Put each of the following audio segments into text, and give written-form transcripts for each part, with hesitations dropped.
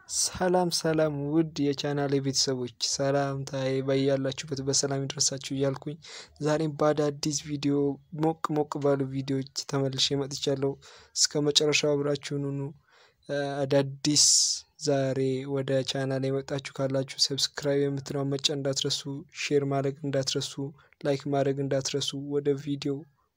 ሰላም ውድ የቻናሌ ቤተሰቦች ሰላምታዬ በያላችሁበት በሰላም ይድረሳችሁ እያልኩኝ ዛሬም በአዲስ ቪዲዮ ሞቅ ባሉ ቪዲዮዎች ተመልሼ መጥቻለሁ። እስከ መጨረሻው አብራችሁን ሁኑ። አዳዲስ ዛሬ ወደ ቻናሌ የመጣችሁ ካላችሁ ሰብስክራይብ የምትለውን መጫን እንዳትረሱ፣ ሼር ማድረግ እንዳትረሱ፣ ላይክ ማድረግ እንዳትረሱ። ወደ ቪዲዮ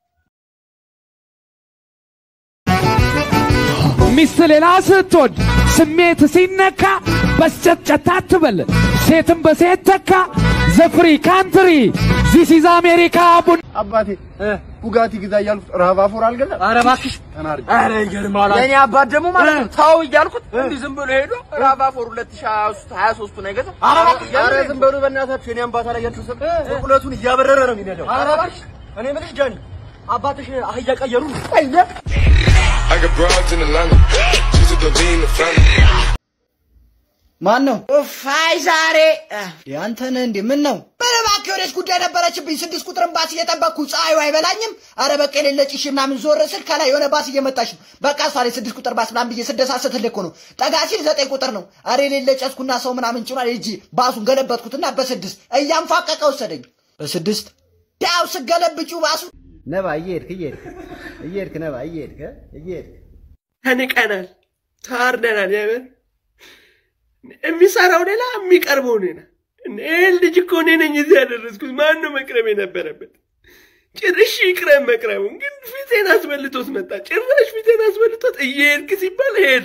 ሚስሌላ ስትወድ ስሜት ሲነካ በስጨጨታ አትበል ሴትም በሴት ተካ ዘፍሪ ካንትሪ ዚስ ኢዝ አሜሪካ አባቴ ቡጋቲ ግዛ ያልኩት ራቫፎር አልገዛ ኧረ እባክሽ ተናርጅ ኧረ ይገርማል የኔ አባት ደግሞ ማለት ነው ታው ይያልኩት እንዴ ዝም ብሎ ሄዶ ራቫፎር 2023 ነው የገዛው ኧረ ዝም ብሎ በእናታችሁ የኔ አባት አላያችሁ ሰብ ቁለቱን እያበረረ ነው የሚነዳው ኧረ እባክሽ እኔ ምንሽ ጃኒ አባትሽ አህያ ቀየሩ አይነ I got broads in Atlanta. She's a Dolly in the family. ማን ነው ኡፋይ ዛሬ ያንተ ነህ እንዴ ምን ነው በለባክ ወደስ ጉዳይ ነበረችብኝ 6 ቁጥርን ባስ እየጠበቅኩ ፀሐዩ አይበላኝም አረ በቃ ለለጭሽ ምናምን ዞር ስል ከላይ የሆነ ባስ እየመጣሽ በቃ ሳሪ 6 ቁጥር ባስ ምናምን እየሰደሳሰተልኩ ነው ጠጋሲል 9 ቁጥር ነው አረ ለለጨስኩና ሰው ምናምን ጭኗል እጂ ባሱን ገለበጥኩትና በ6 እያንፋቀቀ ወሰደኝ በ6 ዳው ስገለብጩ ባሱ ነባ እየሄድክ ነባ እየሄድክ ተንቀናል ታርደናል ያበል የሚሰራው ሌላ የሚቀርበው ሌላ እኔ ልጅ እኮ ነኝ እዚህ ያደረስኩት ማን ነው መቅረብ የነበረበት ጭርሽ ይቅረም መቅረቡ ግን ፊቴን አስበልቶት መጣ ጭራሽ ፊቴን አስበልቶት እየሄድክ ሲባል ሄደ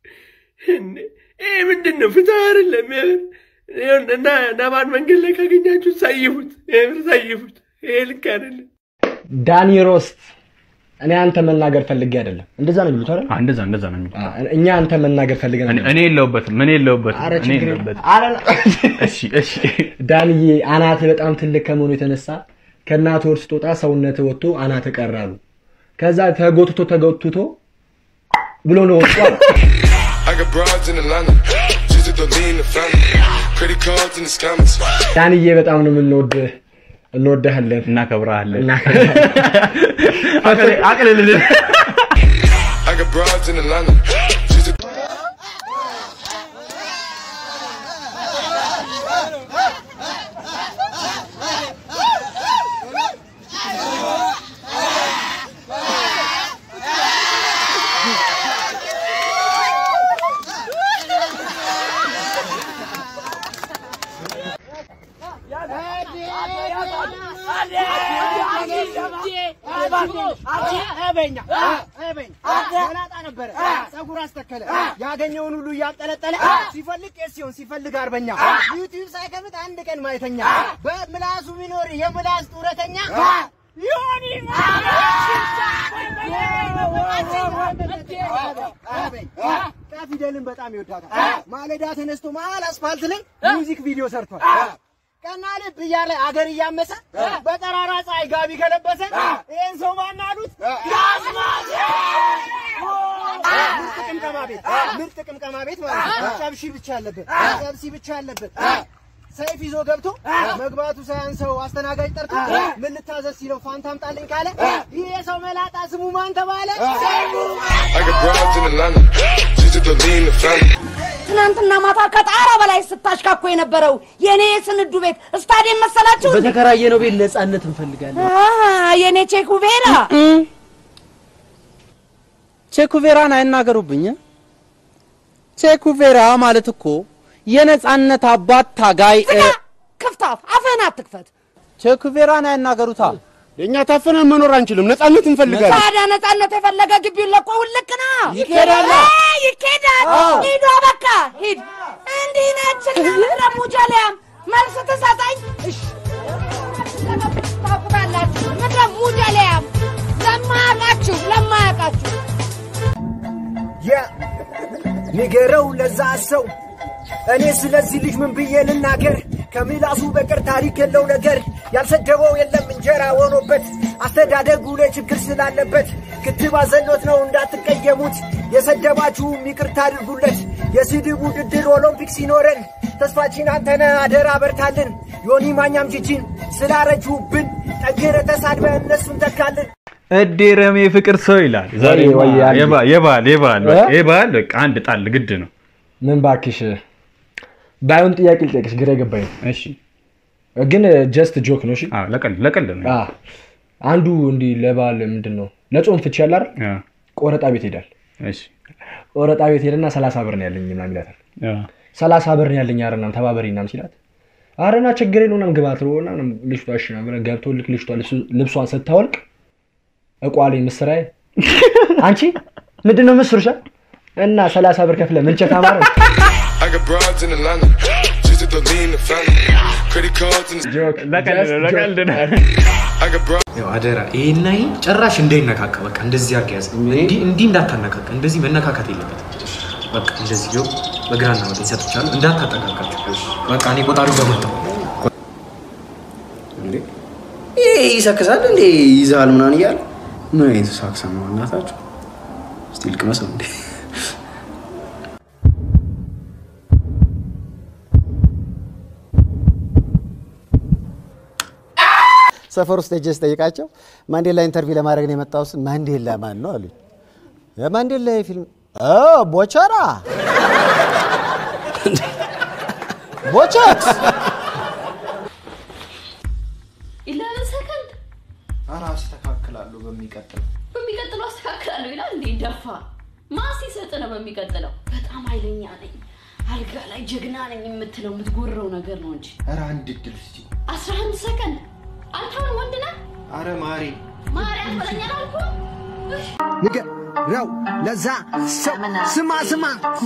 ምንድነው ፍትህ አይደለም እና ነባን መንገድ ላይ ካገኛችሁ ሳይሁት ልክ አይደለም ዳኒ ሮስት እኔ አንተ መናገር ፈልጌ አይደለም እንደዛ ነው የሚሉት አይደል እንደዛ ነው የሚሉት እኛ አንተ መናገር ፈልገን እኔ የለውበትም እኔ የለውበትም እሺ ዳንዬ አናት በጣም ትልቅ ከመሆኑ የተነሳ ከናት ወር ስትወጣ ሰውነት ወጥቶ አናት ቀራሉ ከዛ ተጎትቶ ብሎ ነው ወጣው I got broads in Atlanta. She's a Dolly in the family. Credit cards in the scammers. ዳንዬ በጣም ነው የምንወድህ እንወድሃለን እናከብራለን I got broads in Atlanta. She's a ያገኘውን ሁሉ ያጠለጠለ ሲፈልግ ሲሆን ሲፈልግ አርበኛ ዩቲዩብ ሳይከፍት አንድ ቀን ማይተኛ በምላሱ ቢኖር የምላስ ጡረተኛ ዮኒ ካፊደልን በጣም ይወዳታል ማለዳ ተነስቶ መሀል አስፋልት ላይ ሙዚክ ቪዲዮ ሰርቷል ቀና ልብ እያለ አገር እያመሰ በጠራራ ፀሐይ ጋቢ ከለበሰ ይሄን ሰው ማን አሉት ያስማት ምርጥ ቅምቀማ ቤት ማለት ነው ጨብሺ ብቻ አለበት ሰይፍ ይዞ ገብቶ መግባቱ ሳያንሰው አስተናጋጅ ጠርቶ ምን ልታዘዝ ሲለው ፋንታ አምጣልኝ ካለ ይሄ ሰው መላጣ ስሙ ማን ተባለ I got broads in Atlanta. She's a Dolly in the family. ትናንትና ማታ ከጣራ በላይ ስታሽካኮ የነበረው የኔ ስንዱ ቤት ስታዲየም መሰላችሁ በተከራየነው ቤት ነፃነት እንፈልጋለን የኔ ቼኩቬራን አይናገሩብኝ ቼኩቬራ ማለት እኮ የነፃነት አባት ታጋይ ክፍታፍ አፈና አትክፈት ቼኩቬራን አይናገሩታ የኛ ታፈነን መኖር አንችልም ነፃነት እንፈልጋለን ታዲያ ነፃነት የፈለገ ግቢውን ለቆ ውልቅና ይኬዳል ሂድ በቃ ሂድ እንዲህ ነችና ለሙጀሊያም መልስ ተሰጣኝ እሺ ታውቃላችሁ ምንድነው ሙጀሊያም ለማያውቃችሁ ንገረው ለዛ ሰው እኔ ስለዚህ ልጅ ምን ብዬ ልናገር ከምላሱ በቀር ታሪክ የለው ነገር ያልሰደበው የለም እንጀራ ሆኖበት አስተዳደጉ ላይ ችግር ስላለበት ክትባ ዘሎት ነው እንዳትቀየሙት የሰደባችሁ ይቅርታ አድርጉለት የስድቡ ውድድር ኦሎምፒክ ሲኖረን ተስፋችን አንተነ አደራ በርታልን ዮኒ ማኛም ጂጂን ስላረጁብን ጠገረ ተሳድበ እነሱን ተካልን እዴረም የፍቅር ሰው ይላል ዛሬ የባል በቃ አንድ ጣል ግድ ነው ምን ባክሽ ባይሆን ጥያቄ ልጠይቅሽ ግራ ገባኝ እሺ ግን ጀስት ጆክ ነው እሺ ለቀልድ ነው አንዱ እንዲ ለባል ምንድነው ለጾም ፍቺ ያለ አይደል ቆረጣ ቤት ሄዳል እሺ ቆረጣ ቤት ሄደና 30 ብር ነው ያለኝ ምናምን ይላታል 30 ብር ነው ያለኝ አረናም ተባበሪናም ሲላት አረና ችግር የለውም ግባት ነውና ልጅቷ እሺ ነው ብለ ገብቶ ልጅቷ ልብሷን ስታወልቅ እቋሌ ምስራይ አንቺ ምንድነው መስሩሻ እና 30 ብር ከፍለ ምን ቸታ ማረ I got broads in Atlanta, just to lean the family. Credit cards and ለቀልድ ነው I got broads. ያው አደራ ይሄናይ ጭራሽ እንደይነካካ በቃ እንደዚህ አርጋያዝ እንዲ እንዳታነካካ እንደዚህ መነካካት የለበትም በቃ እንደዚህ ነው በግራና ወደ ሰጥቻለሁ እንዳታጠቃቃችሁ በቃ እኔ ቆጣሪው በመጣው እንዴ ይሰክሳል እንዴ ይዛል ምናን ይያል ምን አይነት ሳክሳ ነው እናታችሁ ስቲል ቅመሰው እንዴ ሰፈር ውስጥ ሄጄ ስጠይቃቸው ማንዴላ ኢንተርቪው ለማድረግ ነው የመጣሁት ማንዴላ ማን ነው አሉኝ የማንዴላ ፊልም ቦቸራ ቦቸክስ ኢላን ሰከንድ አስተካክላለሁ በሚቀጥለው አስተካክላለሁ ይላል እንዴ ደፋ ማሲ ሰጠነ በሚቀጥለው በጣም ኃይለኛ ነኝ አልጋ ላይ ጀግና ነኝ የምትለው የምትጎረው ነገር ነው እንጂ ኧረ አንድ ድል እስቲ 11 ሰከንድ አንተን ወንድና አረ ማሪ አትበለኛ አልኩ ንገረው ለዛ ስማ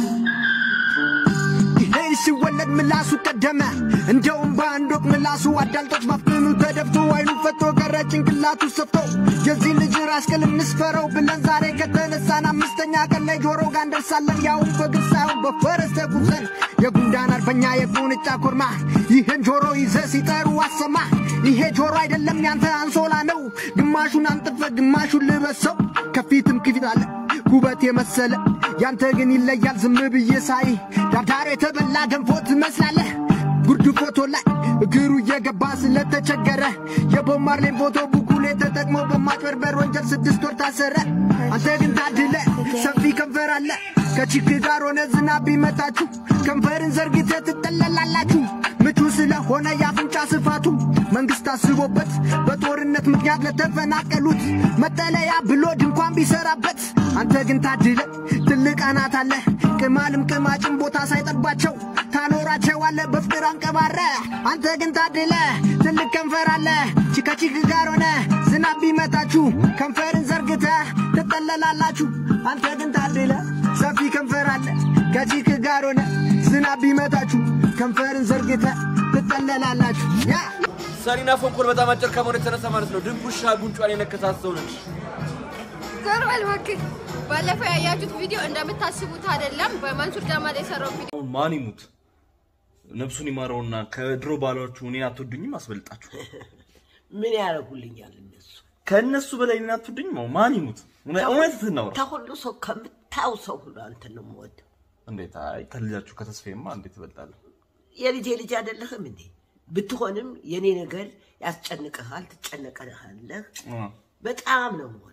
ይሄን ሲወለድ ምላሱ ቀደመ እንደውም በአንድ ወቅት ምላሱ አዳልጦት ባፍኑ ተደፍቶ አይኑ ፈቶ ቀረ ጭንቅላቱ ሰፍቶ የዚህ ልጅ ራስ ቅል እንስፈረው ብለን ዛሬ ከተነሳን 5ኛ ቀን ላይ ጆሮ ጋር እንደርሳለን ያውም በግር ሳይሆን በፈረስ ተጉዘን የጉንዳን አርበኛ የቁንጫ ኮርማ ይሄን ጆሮ ይዘህ ሲጠሩ አሰማ ይሄ ጆሮ አይደለም ያንተ አንሶላ ነው ግማሹን አንጥፈ ግማሹን ልበሰው ከፊትም ክፊት አለ ኩበት የመሰለ ያንተ ግን ይለያል ዝም ብዬ ሳይ ዳርዳር የተበላ ገንፎ ትመስላለህ ጉርድ ፎቶ ላይ እግሩ እየገባ ስለተቸገረ የቦማርሌን ፎቶ ቡኩሌ ተጠቅሞ በማጭበርበር ወንጀል 6 ወር ታሰረ አንተ ግን ታድለ ሰፊ ከንፈር አለ ከቺክ ጋር ሆነ ዝናብ ቢመታችሁ ከንፈርን ዘርግተህ ትጠለላላችሁ ምቹ ስለሆነ ያፍንጫ ስፋቱ መንግስት አስቦበት በጦርነት ምክንያት ለተፈናቀሉት መጠለያ ብሎ ድንኳን ቢሰራበት አንተ ግን ታድለ ትልቅ አናት አለ ቅማልም ቅማጭም ቦታ ሳይጠባቸው ታኖራቸዋለ በፍቅር አንቀባረ አንተ ግን ታድለ ትልቅ ከንፈር አለ ቺካቺክ ጋር ሆነ ዝናብ ቢመታችሁ ከንፈርን ዘርግተህ ትጠለላላችሁ አንተ ግን ታድለ ሰፊ ከንፈር አለ ከቺክ ጋር ሆነ ዝናብ ቢመታችሁ ከንፈርን ዘርግተህ ትጠለላላችሁ ያ ሳሪና ፎንኮል በጣም አጭር ከመሆኑ የተነሳ ማለት ነው ድንቡሻ ጉንጯን የነከሳሰው ነች ዘርበል ወክ ባለፈው ያያችሁት ቪዲዮ እንደምታስቡት አይደለም በመንሱር ጀማል የሰራው ቪዲዮ ማን ይሙት ነፍሱን ይማረውና ከድሮ ባሏቹ እኔን አትወዱኝም አስበልጣችሁ ምን ያረጉልኛል እነሱ ከነሱ በላይ እኔን አትወዱኝም ማን ይሙት እውነት ነው ተሁሉ ሰው ከምታው ሰው ሁሉ አንተ ነው ሞት እንዴት አይ ከልጃችሁ ከተስፈየማ እንዴት ይበልጣል የልጄ ልጅ አይደለህም እንዴ ብትሆንም የኔ ነገር ያስጨንቀሃል ትጨነቀለህ በጣም ነው ሞት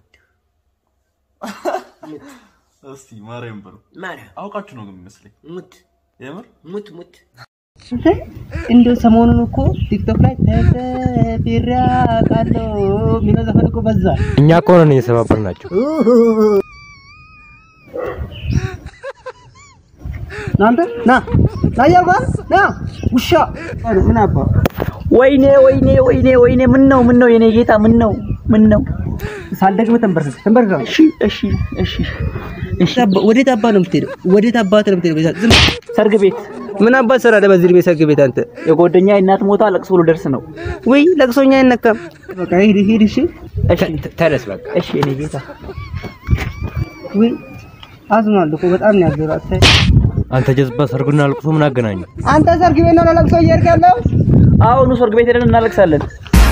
እስቲ ማርያም በሉ ማርያም አውቃችሁ ነው የሚመስለኝ ሙት የምር ሙት እንደ ሰሞኑን እኮ ቲክቶክ ላይ ተፈራ ቃሎ ሚለው ዘፈን እኮ በዛ እኛ እኮ ነን እየሰባበርናቸው ናንተ ና ያልባ ና ውሻ ምን አባ ወይኔ ምን ነው የኔ ጌታ ምን ነው ሳልደግም ተንበርከክ እሺ ወዴት አባ ነው የምትሄደው ወዴት አባት ነው የምትሄደው ዝም ሰርግ ቤት ምን አባ ሰራ ለበዚህ ቤት ሰርግ ቤት አንተ የጓደኛ እናት ሞታ ለቅሶ ብሎ ደርስ ነው ወይ ለቅሶኛ አይነካም በቃ ሂድ እሺ ተነስ በቃ እሺ የኔ ጌታ ወይ አዝናለሁ እኮ በጣም ነው ያዘራት አንተ ጀዝባ ሰርጉና ለቅሶ ምን አገናኘው አንተ ሰርግ ቤት ነው ለቅሶ እየሄድክ ያለው አሁን ሰርግ ቤት ሄደን እናለቅሳለን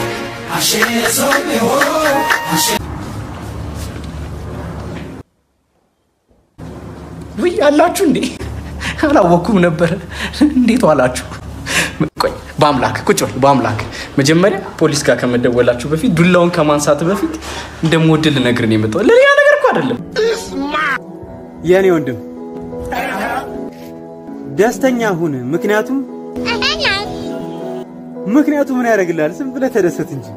ወይ አላችሁ እንዴ አላወኩም ነበር እንዴት ዋላችሁ ቆይ በአምላክ ቁጭ በል በአምላክ መጀመሪያ ፖሊስ ጋር ከመደወላችሁ በፊት ዱላውን ከማንሳት በፊት እንደምወድል ነገር ነው የመጣው ለሌላ ነገር እኮ አይደለም የኔ ወንድም ደስተኛ ሁን። ምክንያቱም ምን ያደርግልሃል? ዝም ብለህ ተደሰት እንጂ።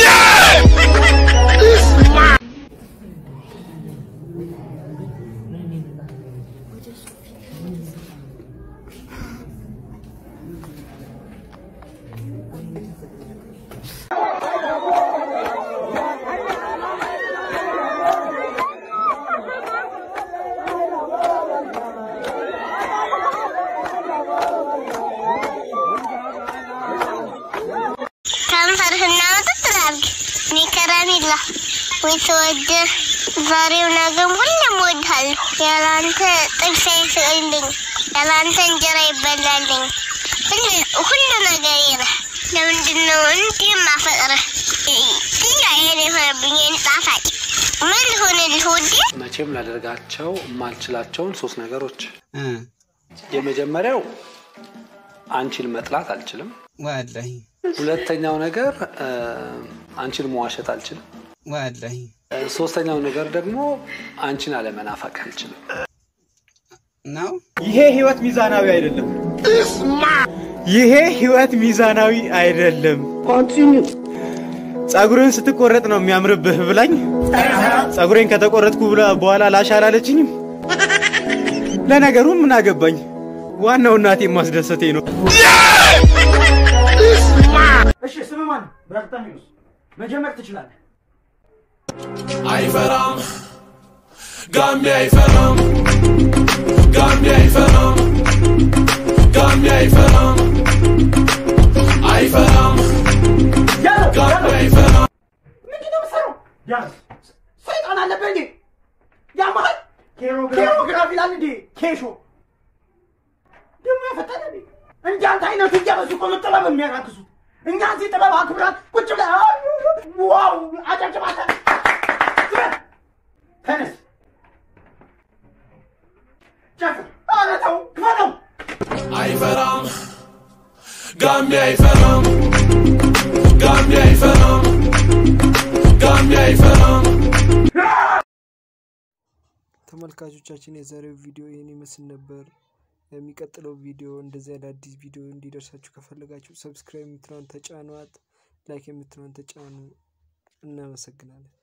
ወይተወደ ዛሬው ነገም ሁሌም እወድሃለሁ። ያላንተ ጥብስ አይስቅልኝ፣ ያላንተ እንጀራ ይበላልኝ፣ ሁሉ ነገሬ ነህ። ለምንድን ነው እንዲህ የማፈቅርህ? ጥያቄን የሆነብኝ ጣፋጭ ምን ልሆንልህ ውዴ? መቼም ላደርጋቸው የማልችላቸውን 3 ነገሮች። የመጀመሪያው አንቺን መጥላት አልችልም። ወላሂ። ሁለተኛው ነገር አንቺን መዋሸት አልችልም። ወላሂ። ሶስተኛው ነገር ደግሞ አንቺን አለመናፈቅ አልችልም ነው። ይሄ ህይወት ሚዛናዊ አይደለም። ይሄ ህይወት ሚዛናዊ አይደለም። ኮንቲኒው ጸጉርን ስትቆረጥ ነው የሚያምርብህ ብላኝ ጸጉሬን ከተቆረጥኩ በኋላ ላሻላለችኝም። ለነገሩ ምን አገባኝ? ዋናው እናቴ ማስደሰቴ ነው። እሺ ስም ማን? በርታሚውስ መጀመር ትችላለህ። አይፈራም ጋሚ አይፈራም ጋሚ አይፈራም ጋሚ አይፈራም አይፈራም ጋሚ አይፈራም። ምንድን ነው የምትሰራው? ያዝ ሰይጣን አለብህ እንዴ? ያማል ኬሮግራፊ ይላል እንዴ? ኬሾ ደግሞ ያፈጠነ እንዴ? እንዳንተ አይነቱ እያበዙ እኮ ነው ጥበብ የሚያራክሱት። እኛ እዚህ ጥበብ አክብራት ቁጭ ብለህ ዋው አጨብጭባታ ተነስ ጨፍር። ኧረ ተው ክፈለው። አይፈራም ጋሚ አይፈራም ጋሚ አይፈራም ጋሚ አይፈራም። ተመልካቾቻችን የዛሬው ቪዲዮ ይሄን ይመስል ነበር። የሚቀጥለው ቪዲዮ እንደዚህ አዳዲስ ቪዲዮ እንዲደርሳችሁ ከፈለጋችሁ ሰብስክራይብ የምትለውን ተጫኗት፣ ላይክ የምትለውን ተጫኑ። እናመሰግናለን።